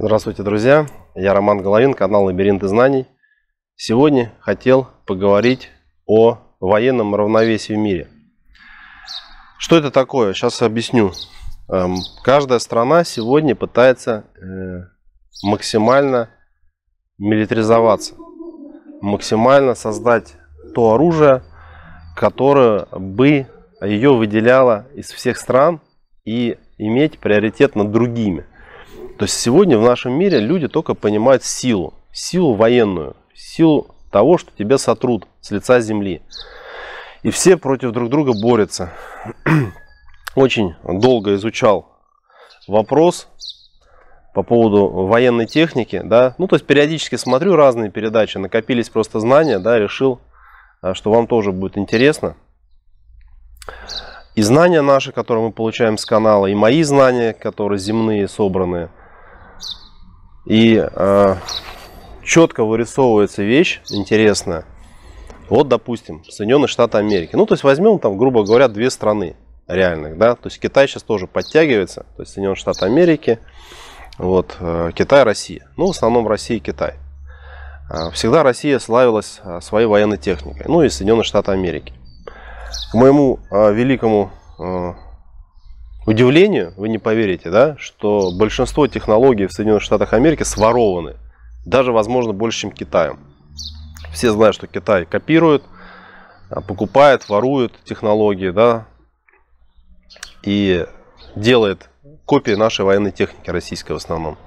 Здравствуйте, друзья! Я Роман Головин, канал Лабиринты знаний. Сегодня хотел поговорить о военном равновесии в мире. Что это такое? Сейчас объясню. Каждая страна сегодня пытается максимально милитаризоваться, максимально создать то оружие, которое бы ее выделяло из всех стран и иметь приоритет над другими. То есть сегодня в нашем мире люди только понимают силу военную, силу того, что тебя сотрут с лица земли. И все против друг друга борются. Очень долго изучал вопрос по поводу военной техники, да, то есть периодически смотрю разные передачи, накопились просто знания, да, решил, что вам тоже будет интересно. И знания наши, которые мы получаем с канала, и мои знания, которые земные, собранные. И четко вырисовывается вещь интересная. Вот, допустим, Соединенные Штаты Америки. То есть возьмем там, грубо говоря, две страны реальных, да. То есть Китай сейчас тоже подтягивается. То есть Соединенные Штаты Америки, вот, Китай, Россия. В основном Россия и Китай. Всегда Россия славилась своей военной техникой. И Соединенные Штаты Америки. К моему великому удивлению, вы не поверите, да, что большинство технологий в Соединенных Штатах Америки сворованы. Даже, возможно, больше, чем Китаем. Все знают, что Китай копирует, покупает, ворует технологии, да, и делает копии нашей военной техники, российской в основном.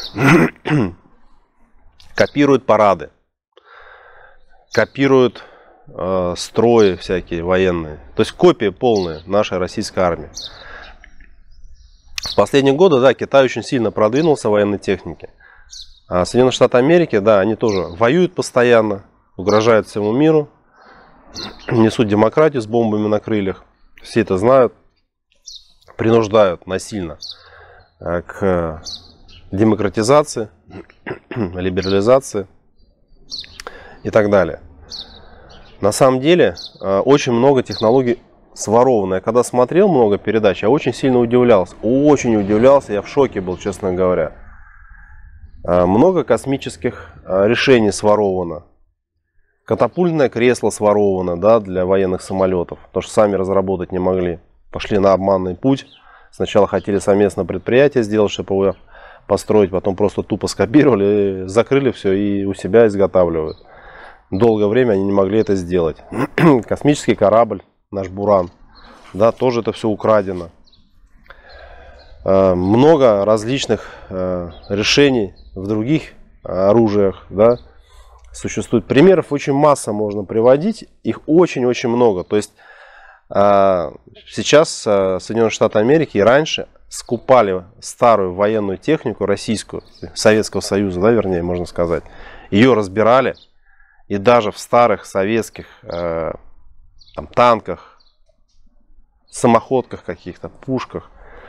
Копирует парады, копирует строи всякие военные. То есть копии полные нашей российской армии. В последние годы, да, Китай очень сильно продвинулся в военной технике. А Соединенные Штаты Америки, да, они тоже воюют постоянно, угрожают всему миру, несут демократию с бомбами на крыльях. Все это знают, принуждают насильно к демократизации, либерализации и так далее. На самом деле, очень много технологий своровано. Я когда смотрел много передач, я очень сильно удивлялся. Очень удивлялся, я в шоке был, честно говоря. Много космических решений своровано. Катапультное кресло своровано, да, для военных самолетов. Потому что сами разработать не могли. Пошли на обманный путь. Сначала хотели совместно предприятие сделать, чтобы его построить. Потом просто тупо скопировали, закрыли все и у себя изготавливают. Долгое время они не могли это сделать. Космический корабль, наш Буран, да, тоже это все украдено. Много различных решений в других оружиях, да, существует. Примеров очень масса можно приводить, их очень-очень много. То есть сейчас Соединенные Штаты Америки и раньше скупали старую военную технику российскую, Советского Союза, да, вернее, можно сказать. Ее разбирали. И даже в старых советских там, танках, самоходках каких-то, пушках,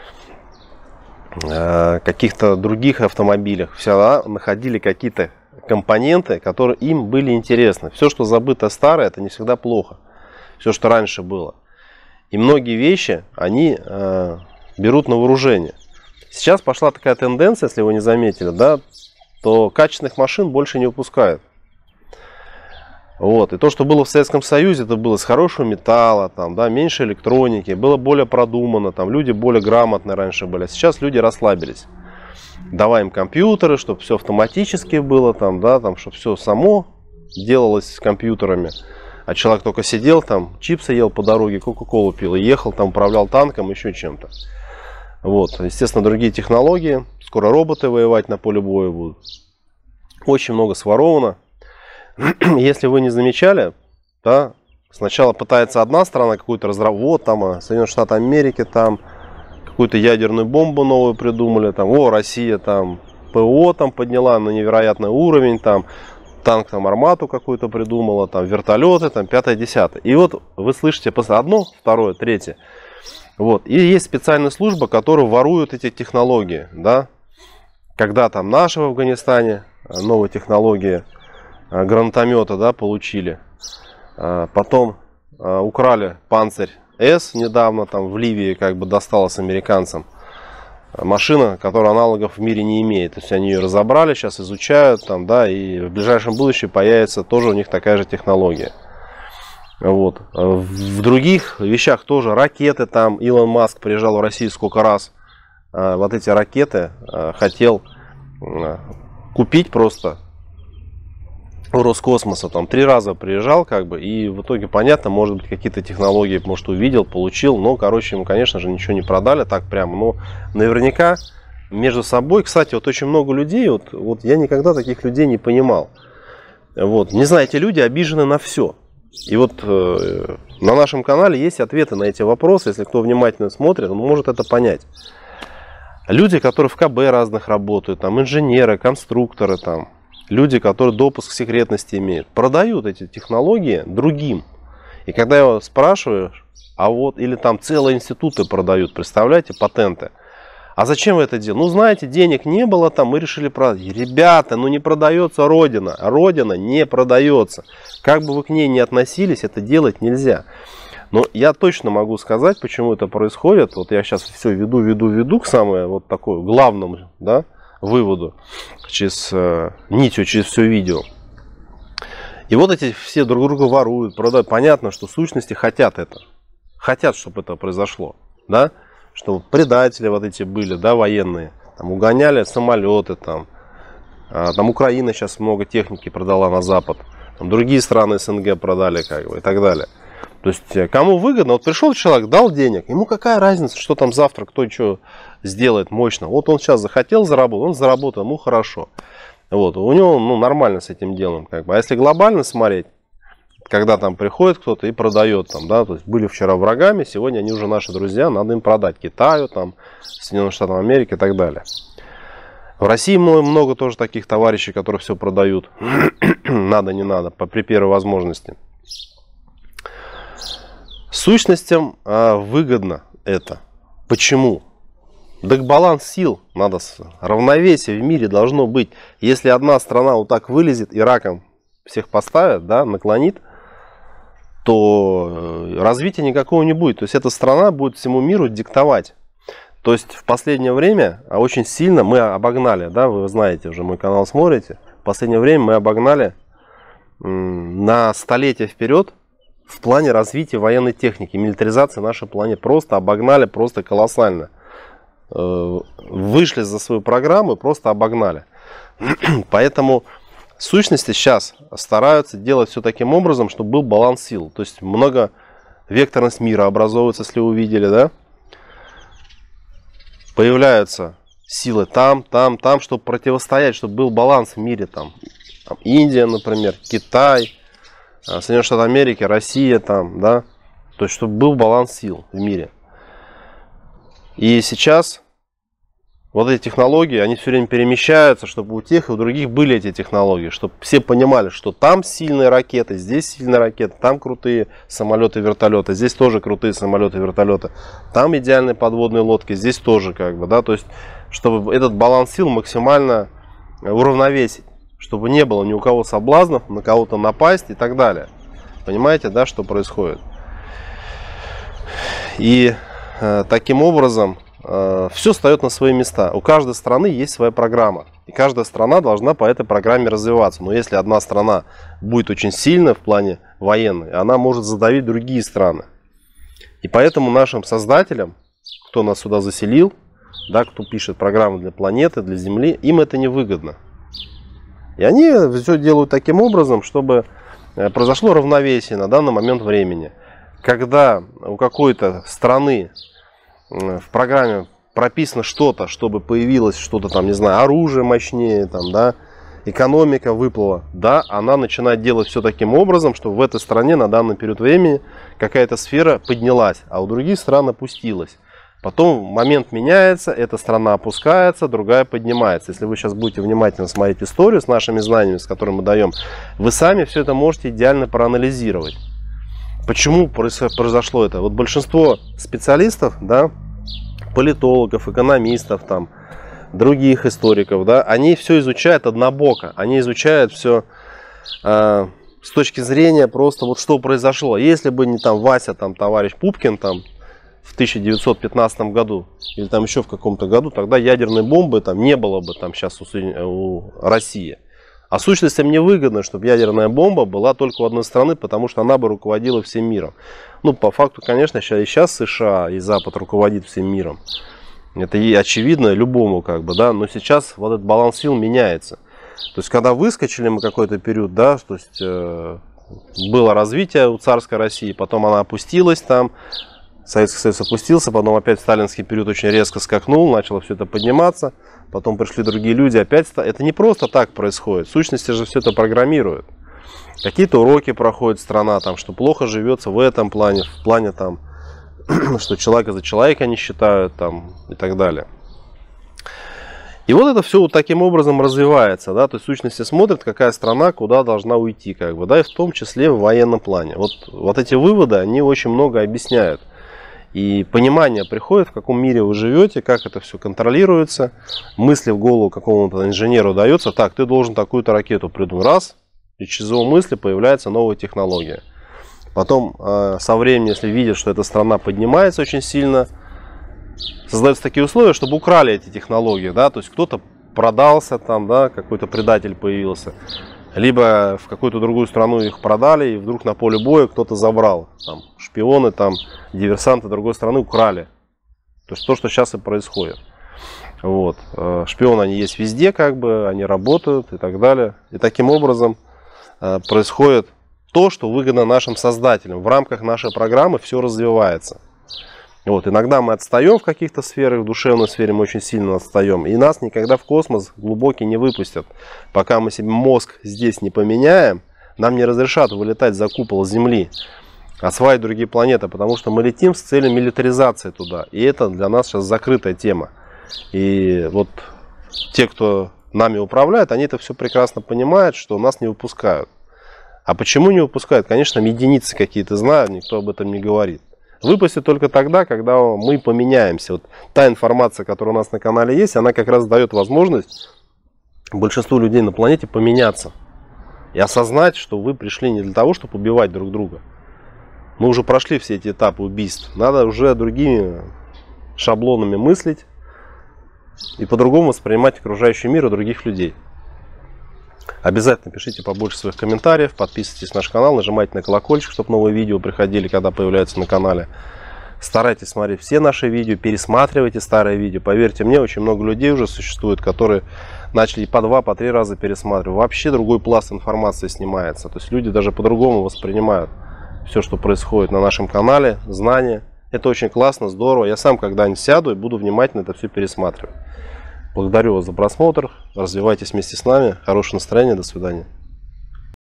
каких-то других автомобилях всегда находили какие-то компоненты, которые им были интересны. Все, что забыто старое, это не всегда плохо. Все, что раньше было. И многие вещи они берут на вооружение. Сейчас пошла такая тенденция, если вы не заметили, да, то качественных машин больше не выпускают. Вот. И то, что было в Советском Союзе, это было с хорошего металла, там, да, меньше электроники, было более продумано, там, люди более грамотные раньше были. А сейчас люди расслабились. Давай им компьютеры, чтобы все автоматически было, там, да, там, чтобы все само делалось с компьютерами. А человек только сидел, там, чипсы ел по дороге, кока-колу пил и ехал, там, управлял танком, еще чем-то. Вот. Естественно, другие технологии. Скоро роботы воевать на поле боя будут. Очень много своровано. Если вы не замечали, да, сначала пытается одна страна какую-то разработать, вот там Соединенные Штаты Америки, там какую-то ядерную бомбу новую придумали, там, Россия там ПО там подняла на невероятный уровень, там танк там армату какую-то придумала, там вертолеты, там 5-10. И вот вы слышите просто одно, второе, третье. Вот. И есть специальная служба, которая ворует эти технологии, да. Когда там наши в Афганистане новые технологии гранатомета, да, получили. Потом украли Панцирь С недавно, там в Ливии как бы досталось американцам. машина, которая аналогов в мире не имеет. То есть они ее разобрали, сейчас изучают, там, да, и в ближайшем будущем появится тоже у них такая же технология. Вот. В других вещах тоже ракеты, там Илон Маск приезжал в Россию сколько раз, вот эти ракеты хотел купить просто у Роскосмоса, там 3 раза приезжал, как бы, и в итоге, понятно, может быть, какие-то технологии, может, увидел, получил, но, короче, ему, конечно же, ничего не продали так прямо, но наверняка между собой, кстати, вот очень много людей, вот я никогда таких людей не понимал, вот, не знаю, эти люди обижены на все, и вот на нашем канале есть ответы на эти вопросы, если кто внимательно смотрит, он может это понять. Люди, которые в КБ разных работают, там, инженеры, конструкторы, там, люди, которые допуск к секретности имеют, продают эти технологии другим. И когда я его спрашиваю, а вот, или там целые институты продают, представляете, патенты. А зачем вы это делаете? Ну, знаете, денег не было там, мы решили продать. Ребята, ну не продается Родина. Родина не продается. Как бы вы к ней ни относились, это делать нельзя. Но я точно могу сказать, почему это происходит. Вот я сейчас все веду к самому вот такому главному, да, выводу, через нитью, через все видео. И вот эти все друг друга воруют, продают. Понятно, что сущности хотят это. Хотят, чтобы это произошло. Да? Чтобы предатели вот эти были, да, военные. Там угоняли самолеты. Там Украина сейчас много техники продала на Запад. Там другие страны СНГ продали, как бы, и так далее. То есть, кому выгодно, вот пришел человек, дал денег, ему какая разница, что там завтра кто что сделает мощно. Вот он сейчас захотел заработать, он заработал, ему хорошо. Вот, у него, ну, нормально с этим делом, как бы. А если глобально смотреть, когда там приходит кто-то и продает, там, да, то есть были вчера врагами, сегодня они уже наши друзья, надо им продать Китаю, там, Соединенным Штатам Америки и так далее. В России много тоже таких товарищей, которые все продают, надо, не надо, при первой возможности. Сущностям выгодно это. Почему? Так баланс сил, надо, равновесие в мире должно быть. Если одна страна вот так вылезет и раком всех поставит, да, наклонит, то развития никакого не будет. То есть эта страна будет всему миру диктовать. То есть в последнее время очень сильно мы обогнали, да, вы знаете, уже мой канал смотрите, в последнее время мы обогнали на столетия вперед в плане развития военной техники, милитаризации нашей планеты. Просто обогнали, просто колоссально. Вышли за свою программу и просто обогнали. Поэтому сущности сейчас стараются делать все таким образом, чтобы был баланс сил. То есть многовекторность мира образовывается, если вы увидели, да? Появляются силы там, чтобы противостоять, чтобы был баланс в мире. Там Индия, например, Китай, Соединенные Штаты Америки, Россия, там, да? То есть чтобы был баланс сил в мире. И сейчас вот эти технологии, они все время перемещаются, чтобы у тех и у других были эти технологии, чтобы все понимали, что там сильные ракеты, здесь сильные ракеты, там крутые самолеты, вертолеты, здесь тоже крутые самолеты, вертолеты, там идеальные подводные лодки, здесь тоже, как бы, да, то есть, чтобы этот баланс сил максимально уравновесить, чтобы не было ни у кого соблазнов, на кого-то напасть и так далее. Понимаете, да, что происходит? И таким образом все встает на свои места. У каждой страны есть своя программа. И каждая страна должна по этой программе развиваться. Но если одна страна будет очень сильна в плане военной, она может задавить другие страны. И поэтому нашим создателям, кто нас сюда заселил, да, кто пишет программы для планеты, для Земли, им это невыгодно. И они все делают таким образом, чтобы произошло равновесие на данный момент времени. Когда у какой-то страны в программе прописано что-то, чтобы появилось что-то там, не знаю, оружие мощнее, там, да, экономика выплыла, да, она начинает делать все таким образом, что в этой стране на данный период времени какая-то сфера поднялась, а у других стран опустилась. Потом момент меняется, эта страна опускается, другая поднимается. Если вы сейчас будете внимательно смотреть историю с нашими знаниями, с которыми мы даем, вы сами все это можете идеально проанализировать. Почему произошло это? Вот большинство специалистов, да, политологов, экономистов, там, других историков, да, они все изучают однобоко. Они изучают все с точки зрения просто вот что произошло. Если бы не там Вася, там, товарищ Пупкин, там, в 1915 году или там еще в каком-то году, тогда ядерной бомбы там не было бы там сейчас у России. А в сущности мне выгодно, чтобы ядерная бомба была только у одной страны, потому что она бы руководила всем миром. Ну, по факту, конечно, и сейчас США и Запад руководит всем миром. Это и очевидно любому, как бы, да, но сейчас вот этот баланс сил меняется. То есть, когда выскочили мы какой-то период, да, то есть, было развитие у царской России, потом она опустилась там, Советский Союз опустился, потом опять сталинский период очень резко скакнул, начало все это подниматься, потом пришли другие люди, опять это не просто так происходит, в сущности же все это программирует. Какие-то уроки проходит страна, там, что плохо живется в этом плане, в плане там, что человека за человека не считают там, и так далее. И вот это все вот таким образом развивается, да, то есть в сущности смотрит, какая страна куда должна уйти, как бы, да, и в том числе в военном плане. Вот эти выводы, они очень много объясняют. И понимание приходит, в каком мире вы живете, как это все контролируется, мысли в голову какому-то инженеру дается, так, ты должен такую-то ракету придумать, раз, и через его мысли появляется новая технология. Потом со временем, если видят, что эта страна поднимается очень сильно, создаются такие условия, чтобы украли эти технологии, да, то есть кто-то продался там, да, какой-то предатель появился, либо в какую-то другую страну их продали, и вдруг на поле боя кто-то забрал, там, шпионы, там, диверсанты другой страны украли, то есть то, что сейчас и происходит. Вот. Шпионы, они есть везде, как бы, они работают и так далее, и таким образом происходит то, что выгодно нашим создателям, в рамках нашей программы все развивается. Вот, иногда мы отстаем в каких-то сферах, в душевной сфере мы очень сильно отстаем, и нас никогда в космос глубокий не выпустят. Пока мы себе мозг здесь не поменяем, нам не разрешат вылетать за купол Земли, осваивать другие планеты, потому что мы летим с целью милитаризации туда, и это для нас сейчас закрытая тема. И вот те, кто нами управляет, они это все прекрасно понимают, что нас не выпускают. А почему не выпускают? Конечно, единицы какие-то знают, никто об этом не говорит. Выпустят только тогда, когда мы поменяемся. Вот та информация, которая у нас на канале есть, она как раз дает возможность большинству людей на планете поменяться. И осознать, что вы пришли не для того, чтобы убивать друг друга. Мы уже прошли все эти этапы убийств. Надо уже другими шаблонами мыслить и по-другому воспринимать окружающий мир и других людей. Обязательно пишите побольше своих комментариев, подписывайтесь на наш канал, нажимайте на колокольчик, чтобы новые видео приходили, когда появляются на канале. Старайтесь смотреть все наши видео, пересматривайте старые видео. Поверьте мне, очень много людей уже существует, которые начали по 2, по 3 раза пересматривать. Вообще другой пласт информации снимается. То есть люди даже по-другому воспринимают все, что происходит на нашем канале, знания. Это очень классно, здорово. Я сам когда-нибудь сяду и буду внимательно это все пересматривать. Благодарю вас за просмотр. Развивайтесь вместе с нами. Хорошего настроения. До свидания.